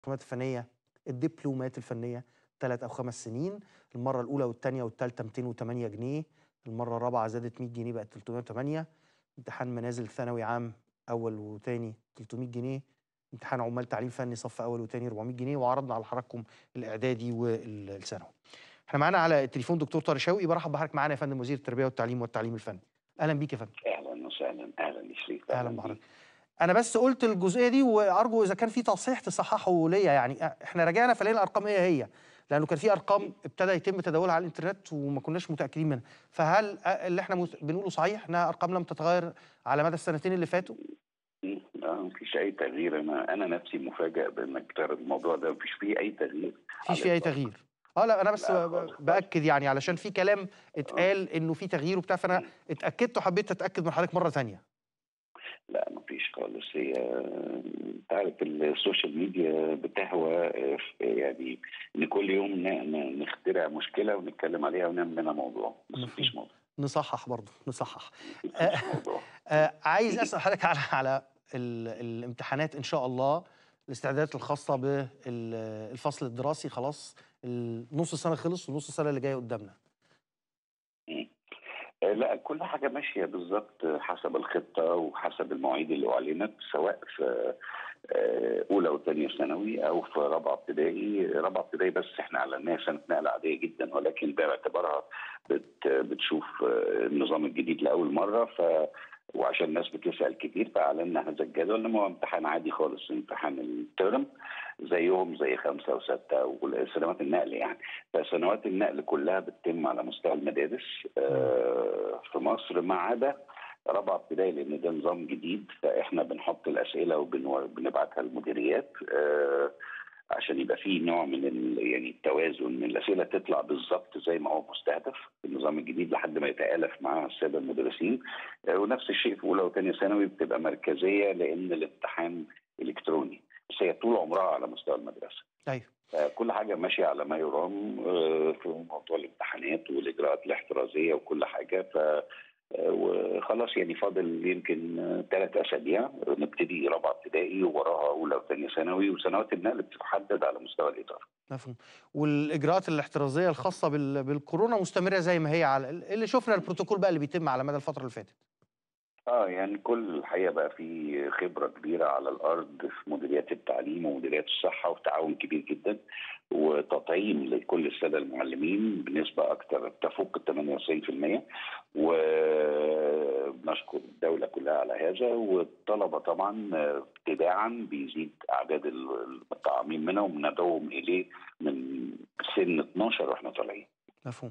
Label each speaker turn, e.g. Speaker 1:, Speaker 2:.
Speaker 1: الفنية، الدبلومات الفنية 3 أو 5 سنين، المرة الأولى والتانية والتالتة 208 جنيه، المرة الرابعة زادت 100 جنيه بقت 308، امتحان منازل ثانوي عام أول وتاني 300 جنيه، امتحان عمال تعليم فني صف أول وتاني 400 جنيه، وعرضنا على حضراتكم الإعدادي والثانوي. احنا معانا على التليفون دكتور طارق شوقي، برحب بحضرتك معانا يا فندم، وزير التربية والتعليم الفني. أهلا بيك يا فندم.
Speaker 2: أهلًا وسهلًا، أهلًا يا شريف،
Speaker 1: أهلا
Speaker 2: أهلًا
Speaker 1: بحضرتك.
Speaker 2: بيك.
Speaker 1: أنا بس قُلت الجزئية دي وأرجو إذا كان في تصحيح تصححه ليّا يعني، إحنا راجعنا فلقينا الأرقام هي، لأنه كان في أرقام ابتدى يتم تداولها على الإنترنت وما كناش متأكدين منها، فهل اللي إحنا بنقوله صحيح إنها أرقام لم تتغير على مدى السنتين اللي فاتوا؟
Speaker 2: ما فيش أي تغيير. أنا نفسي مُفاجأ بإنك بتعرض الموضوع ده، ما فيش فيه أي تغيير
Speaker 1: ما فيش
Speaker 2: على
Speaker 1: في أي
Speaker 2: الإطلاق.
Speaker 1: تغيير. لأ أنا بس
Speaker 2: لا خالص، خالص.
Speaker 1: بأكد يعني علشان في كلام
Speaker 2: آه.
Speaker 1: اتقال إنه في تغيير وبتاع، فأنا اتأكدت وحبيت أتأكد من حضرتك مرة تانية.
Speaker 2: لأ ما فيش خالص. هي أنت عارف السوشيال ميديا بتهوى يعني إن كل يوم نخترع مشكلة ونتكلم عليها ونعمل منها موضوع، بس ما
Speaker 1: مفهوم.
Speaker 2: فيش موضوع.
Speaker 1: نصحّح برضه، نصحّح.
Speaker 2: ما
Speaker 1: آآ
Speaker 2: فيش موضوع.
Speaker 1: عايز أسأل حضرتك على الامتحانات إن شاء الله، الاستعدادات الخاصة الفصل الدراسي خلاص، نُص السنة خلص ونُص السنة اللي جاية قدّامنا.
Speaker 2: إمم. لأ كل حاجة ماشية بالضبط حسب الخطة وحسب المواعيد اللي أُعلنت، سواء في أولى وتانية ثانوي أو في رابعة ابتدائي. رابعة ابتدائي بس إحنا أعلناها سنة نقلة عادية جدًا، ولكن باعتبارها بتشوف النظام الجديد لأول مرة، وعشان الناس بتسأل كتير فأعلنا هذا الجدول، إنما هو امتحان عادي خالص، امتحان الترم زيهم زي 5 و6 وسنوات النقل يعني. فسنوات النقل كلها بتتم على مستوى المدارس
Speaker 1: إمم.
Speaker 2: في مصر، ما عدا رابعه ابتدائي، لان ده نظام جديد، فاحنا بنحط الاسئله وبنبعتها للمديريات عشان يبقى فيه نوع من يعني التوازن، ان الاسئله تطلع بالظبط زي ما هو مستهدف في النظام الجديد لحد ما يتالف مع الساده المدرسين. ونفس الشيء في اولى وثانيه ثانوي بتبقى مركزيه لان الامتحان الكتروني، بس هي طول عمرها على مستوى المدرسه.
Speaker 1: أيوه.
Speaker 2: كل حاجه ماشيه على ما يرام في موضوع الامتحانات والاجراءات الاحترازيه وكل حاجه. وخلاص يعني فاضل يمكن 3 أسابيع نبتدي رابعة ابتدائي، ووراها أولى وثانية ثانوي، وسنوات النقل بتتحدد على مستوى الإدارة.
Speaker 1: مفهوم. والإجراءات الاحترازية الخاصة بالكورونا مستمرة زي ما هي على اللي شُفنا البروتوكول بقى اللي بيتم على مدى الفترة اللي فاتت.
Speaker 2: يعني كل الحقيقة بقى في خبرة كبيرة على الأرض في مديريات التعليم ومديريات الصحة، وتعاون كبير جدا وتطعيم لكل السادة المعلمين بنسبة أكثر تفوق 98%، وبنشكر الدولة كلها على هذا. والطلبة طبعا تباعا بيزيد أعداد المتطعمين منهم، وندعوهم إليه من سن 12 وإحنا طالعين.
Speaker 1: مفهوم.